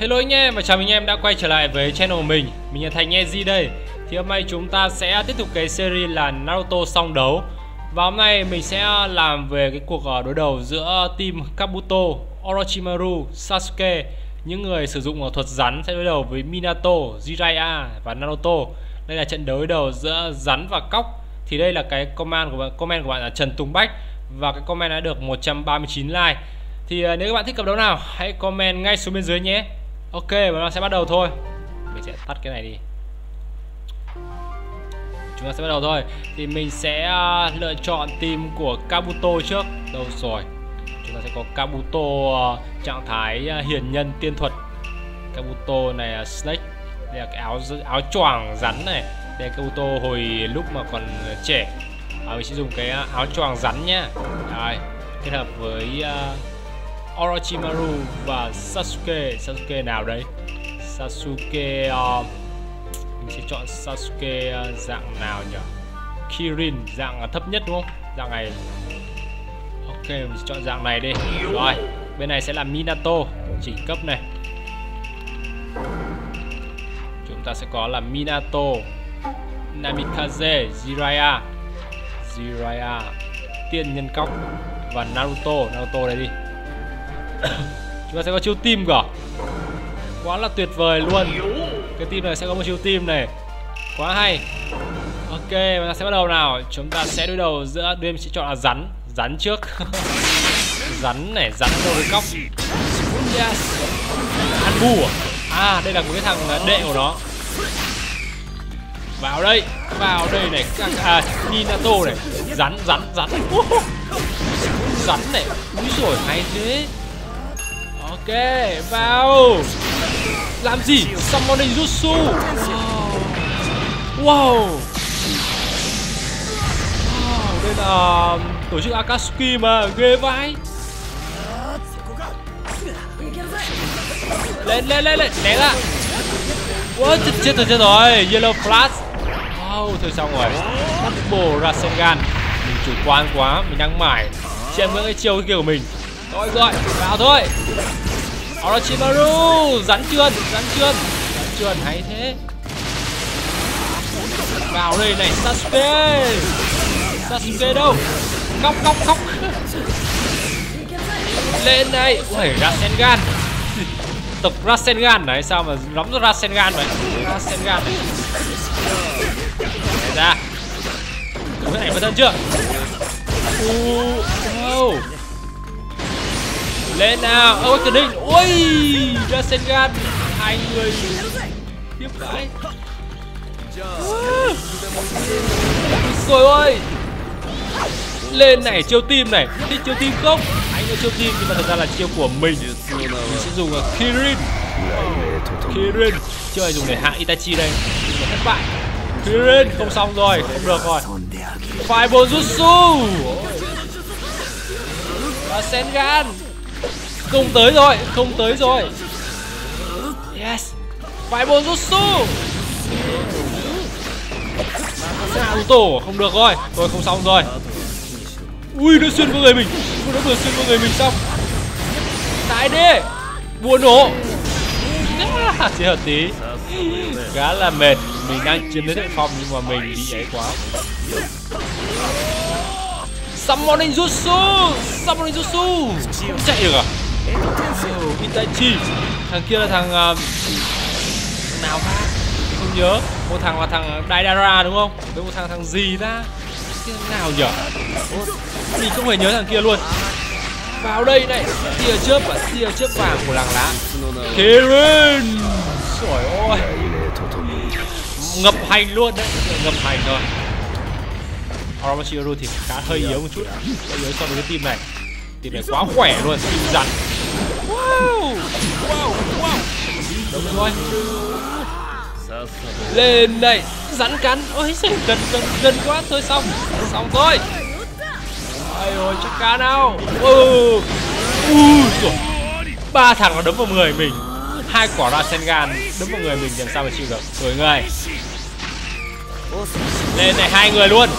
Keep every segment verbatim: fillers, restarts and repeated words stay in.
Hello anh em và chào mừng anh em đã quay trở lại với channel của mình. Mình là Thành Easy đây. Thì hôm nay chúng ta sẽ tiếp tục cái series là Naruto song đấu. Và hôm nay mình sẽ làm về cái cuộc đối đầu giữa team Kabuto, Orochimaru, Sasuke. Những người sử dụng thuật rắn sẽ đối đầu với Minato, Jiraiya và Naruto. Đây là trận đối đầu giữa rắn và cóc. Thì đây là cái comment của bạn, comment của bạn là Trần Tùng Bách. Và cái comment đã được một trăm ba mươi chín like. Thì uh, nếu các bạn thích cặp đấu nào, hãy comment ngay xuống bên dưới nhé. Ok, và nó sẽ bắt đầu thôi. Mình sẽ tắt cái này đi. Chúng ta sẽ bắt đầu thôi. Thì mình sẽ uh, lựa chọn team của Kabuto trước. Đâu rồi? Chúng ta sẽ có Kabuto uh, trạng thái uh, hiền nhân tiên thuật. Kabuto này là Snake. Đây là cái áo áo choàng rắn này. Đây là Kabuto hồi lúc mà còn trẻ. À, mình sẽ dùng cái áo choàng rắn nhá. Đây, kết hợp với uh, Orochimaru và Sasuke. Sasuke nào đấy? Sasuke uh, mình sẽ chọn Sasuke uh, dạng nào nhỉ? Kirin, dạng thấp nhất đúng không? Dạng này. Ok, mình sẽ chọn dạng này đi. Rồi, bên này sẽ là Minato, chỉnh cấp này. Chúng ta sẽ có là Minato, Namikaze, Jiraiya, Jiraiya, tiên nhân cóc và Naruto. Naruto đây đi. Chúng ta sẽ có chiêu team cả. Quá là tuyệt vời luôn. Cái team này sẽ có một chiêu team này. Quá hay. Ok, và ta sẽ bắt đầu nào. Chúng ta sẽ đối đầu giữa đêm sẽ chọn là rắn. Rắn trước. Rắn này, rắn đối với cóc. Yes. Anbu à? À, đây là một cái thằng đệ của nó. Vào đây, vào đây này, à, Minato này. Rắn, rắn, rắn. Rắn này, úi rồi hay thế. Ok, vào. Làm gì? Summoning Jutsu. Wow. Wow. Wow, đây là tổ chức Akatsuki mà, ghê vãi. Lên, lên, lên, lên, né ra. Ủa, chết, chết rồi, chết rồi. Yellow Flash. Wow, thôi xong rồi. Double Rasengan. Mình chủ quan quá, mình đang mải xem những cái chiêu kia của mình. Rồi rồi, vào thôi. Orochimaru, rắn trườn, rắn trườn, rắn trườn hay thế. Vào đây này, Sasuke. Sasuke đâu? Cóc, cóc, cóc. Lên đây. Ui, Rasengan. Tộc Rasengan này sao mà lắm ra Rasengan vậy? Rasengan này. Để ra. Đúng cái này vào thân chưa? Uh, wow. Lên nào, ôi cái đinh, ôi Rasengan, hai người tiếp cái. Rồi ơi, lên này chiêu team này, thích chiêu team không? Anh có chiêu team nhưng mà thật ra là chiêu của mình. Mình sẽ dùng là Kirin. Kirin, chiêu này dùng để hạ Itachi đây, nhưng mà thất bại. Kirin không xong rồi, không được rồi. Fireball Jutsu, Rasengan. Không tới rồi, không tới rồi. Yes. Fireball Jutsu. Naruto không được rồi. Rồi không xong rồi. Ui, nó xuyên vào người mình. Nó vừa xuyên vào người mình xong. Tại đi. Bùa nổ. Chỉ hợp tí. Khá là mệt. Mình đang chiếm lấy thượng phong nhưng mà mình bị ấy quá. Summoning Jutsu. Summoning Jutsu. Không chạy được à? Oh, Itachi. Thằng kia là thằng uh, nào ta? Không nhớ. Một thằng là thằng Daidara đúng không? Với một thằng thằng gì ta? Cái nào nhỉ? Mình không hề nhớ thằng kia luôn. Vào đây này. Tia chớp và tia chớp vàng của làng lá. Kirin. Trời ơi. Ngập hành luôn đấy. Ngập hành rồi. Orochimaru thì khá hơi yếu một chút. Hơi yếu so với cái team này. Team này quá khỏe luôn. Team rắn. Wow. Wow. Wow. Đúng rồi. Lên đây. Rắn cắn. Ôi gần gần gần quá. Thôi xong. Xong thôi. Ôi ôi chắc cá nào. Ừ. Ui rồi. Ba thằng nó đấm vào người mình. Hai quả Rasengan đấm vào người mình làm sao mà chịu được. Rồi người. Lên này hai người luôn.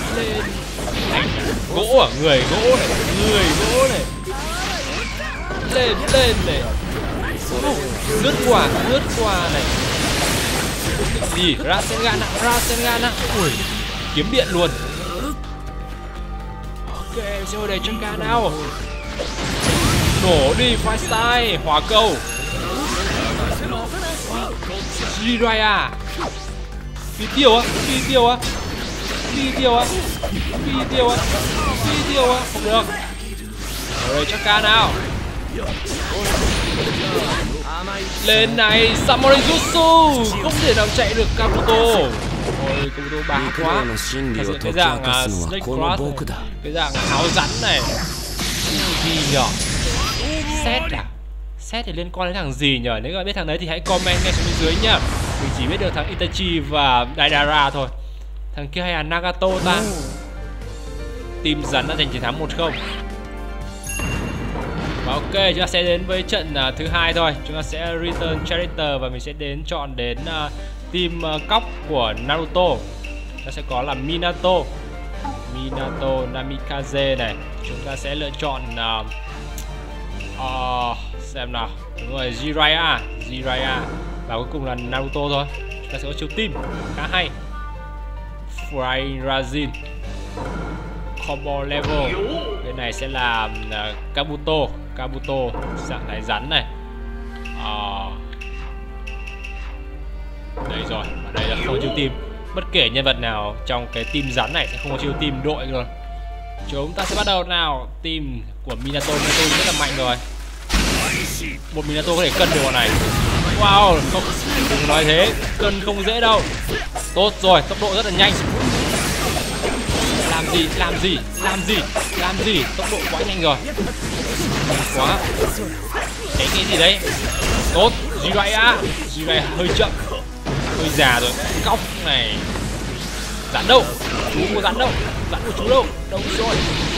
Lên. Gỗ à? Người gỗ này. Người gỗ này. lên lên này. Lướt qua lướt qua này. Gì Rasengan ạ, Rasengan ạ. Ui, kiếm điện luôn. Ok, rồi đẩy chân ca nào. Nổ đi Firestyle, hỏa cầu. Jiraiya. Phi tiêu á, phi tiêu á. Phi tiêu á. Phi tiêu á. Phi tiêu á, không được. Rồi chân ca nào. Lên này, Samurai Jutsu. Không thể nào chạy được Kabuto. Ôi, Kabuto bá quá. Thật sự cái dạng uh, Snake Cross này. Cái dạng áo rắn này. Gì nhở? Set à? Set thì liên quan đến thằng gì nhở? Nếu các bạn biết thằng đấy thì hãy comment ngay xuống bên dưới nhá. Mình chỉ biết được thằng Itachi và Daidara thôi. Thằng kia hay là Nagato ta? Team rắn đã giành chiến thắng một không. Ok, chúng ta sẽ đến với trận uh, thứ hai thôi. Chúng ta sẽ return character và mình sẽ đến chọn đến uh, team uh, cóc của Naruto. Nó sẽ có là Minato, Minato Namikaze này. Chúng ta sẽ lựa chọn uh, uh, xem nào. Đúng rồi, Jiraiya, Jiraiya. Và cuối cùng là Naruto thôi. Chúng ta sẽ có chiêu team khá hay. Flying Razin, combo level. Bên này sẽ là uh, Kabuto, Kabuto dạng thái rắn này. Uh, đây rồi, ở đây là không có chiêu team. Bất kể nhân vật nào trong cái team rắn này sẽ không có chiêu team đội rồi. Chúng ta sẽ bắt đầu nào. Team của Minato, Minato rất là mạnh rồi. Một Minato có thể cân được bọn này. Wow, không, đừng nói thế, cân không dễ đâu. Tốt rồi, tốc độ rất là nhanh. Làm gì, làm gì, làm gì, làm gì, tốc độ quá nhanh rồi. Quá. Cái cái gì đấy. Tốt, Jiraiya, Jiraiya hơi chậm, hơi già rồi. Cóc này. Rắn đâu, chú có rắn đâu, rắn của chú đâu, đâu rồi.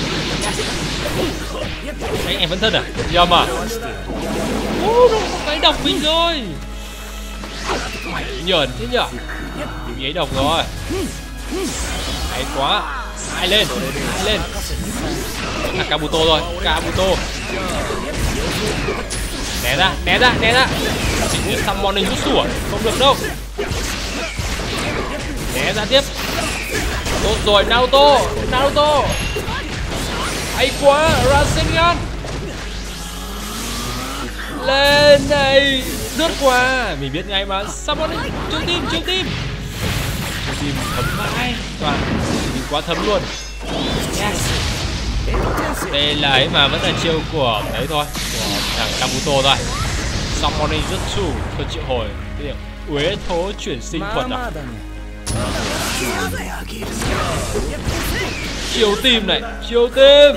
Đấy, em vẫn thân à? Nhầm à? Ô, cái độc mình rồi. Mày nhờn thế nhở? Mình ấy độc rồi. Hay quá. Ai lên, ai lên. Là Kabuto rồi, Kabuto. Né ra, né ra, né ra. Chỉ biết summoning Jutsu à? Không được đâu. Né ra tiếp. Tốt rồi, Naruto, Naruto. Hay quá, Rasengan. Lên này, lướt qua. Mình biết ngay mà. Summoning, chiêu team, chiêu team. Chiêu team thấm vãi. Toàn, mình quá thấm luôn. Yes. Đây là ấy mà vẫn là chiêu của đấy thôi, của thằng Kabuto thôi. Summoning Jutsu, tôi triệu hồi. Cái điểm uế thố chuyển sinh thuật à? Chiêu team này, chiêu team.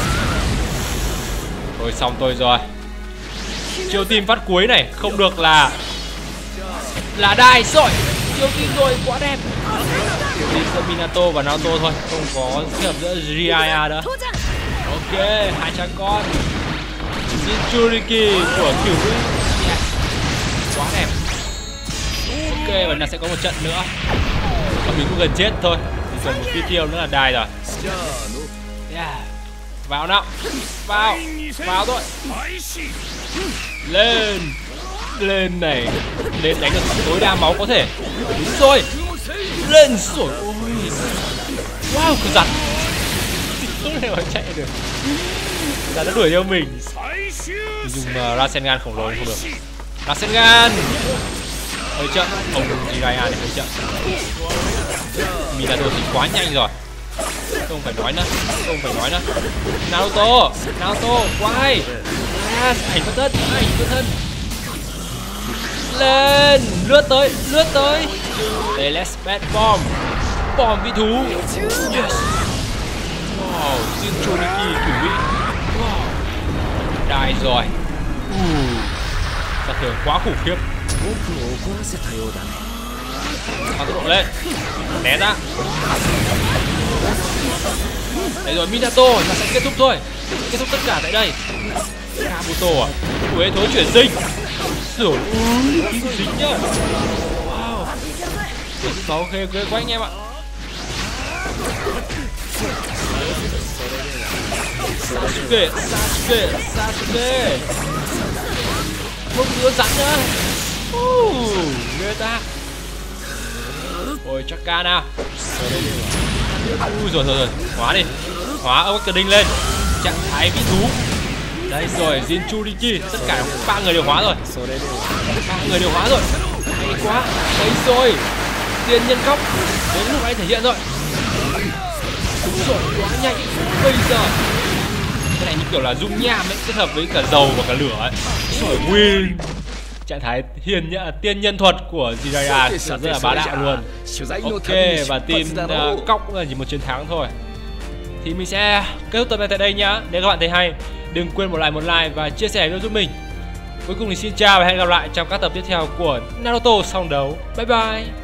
Thôi xong tôi rồi. Chiêu team phát cuối này không được là là đai rồi. Chiêu team rồi, quá đẹp. Chiêu team giữa Minato và Naruto thôi, không có kết hợp giữa Jiraiya nữa. Ok, hai cha con. Jinchuriki của Cửu Vĩ. Yes. Quá đẹp. Ok, và nó sẽ có một trận nữa. Và mình cũng gần chết thôi. Chỉ còn một phi tiêu nữa là đài rồi. Yeah. Vào nào. Vào. Vào thôi. Lên. Lên này. Lên đánh được tối đa máu có thể. Đúng rồi. Lên rồi. Ôi. Wow, cứ giặt. Không thể mà chạy được. Giặt nó đuổi theo mình. Dùng uh, Rasengan khổng lồ không được. Rasengan. Hơi chậm. Ông Jiraiya này hơi chậm. Minato thì quá nhanh rồi. Không phải nói nữa. Không phải nói nữa. Naruto. Naruto. Quá hay. Yes. Ảnh phân thân. Ảnh phân thân. Lên. Lướt tới. Lướt tới. Đây, let's bad bomb. Bomb vị thú. Yes. Wow. Jinchuriki Cửu Vĩ. Wow. Đài rồi. Uh. Thật thường quá khủng khiếp. Tăng tốc độ lên. Né ra. Đây rồi, Minato. Nó sẽ kết thúc thôi. Kết thúc tất cả tại đây. Kabuto à? Ui, thối chuyển sinh. Sửa. Ui, kim dính nhá. Wow. Ok, ok, quá anh em ạ. Sasuke, Sasuke, Sasuke. Không nữa rắn nữa. Uh, ghê ta. Ôi chắc ca nào. Ui rồi rồi rồi, hóa đi. Hóa Awakening lên. Trạng thái vĩ thú. Đây rồi, Jinchuriki, tất cả ba người đều hóa rồi. Ba người đều hóa rồi. Hay quá. Đấy rồi. Tiên nhân góc. Đến lúc anh thể hiện rồi. Đúng rồi, quá nhanh. Bây giờ cái này như kiểu là dung nham ấy, kết hợp với cả dầu và cả lửa ấy. Rồi win. Trạng thái hiền nhã, tiên nhân thuật của Jiraiya rất là bá đạo luôn. Ok, và team uh, cóc là chỉ một chiến thắng thôi. Thì mình sẽ kết thúc tập này tại đây nhá. Nếu các bạn thấy hay, đừng quên một like, một like và chia sẻ video giúp mình. Cuối cùng thì xin chào và hẹn gặp lại trong các tập tiếp theo của Naruto song đấu. Bye bye.